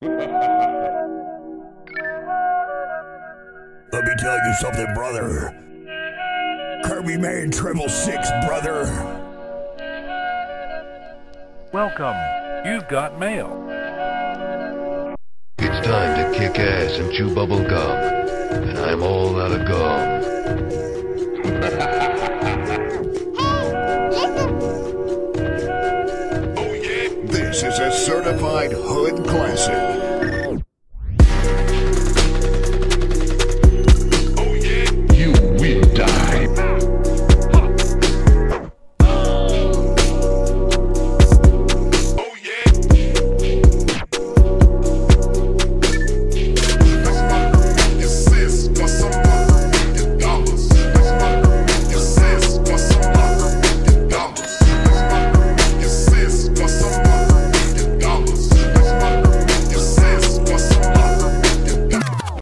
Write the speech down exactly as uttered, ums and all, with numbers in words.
Let me tell you something, brother. Kirby Man Triple Six, brother. Welcome. You've got mail. It's time to kick ass and chew bubble gum. And I'm all out of gum. This is a certified hood classic.